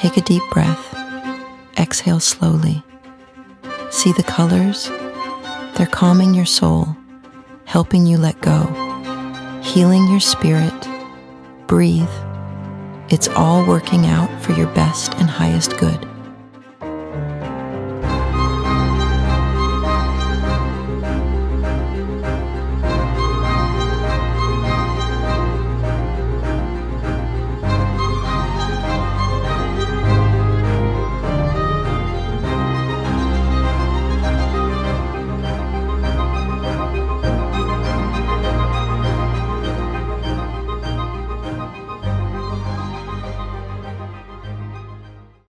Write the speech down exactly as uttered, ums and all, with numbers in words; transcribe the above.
Take a deep breath. Exhale slowly. See the colors? They're calming your soul, helping you let go, healing your spirit. Breathe. It's all working out for your best and highest good.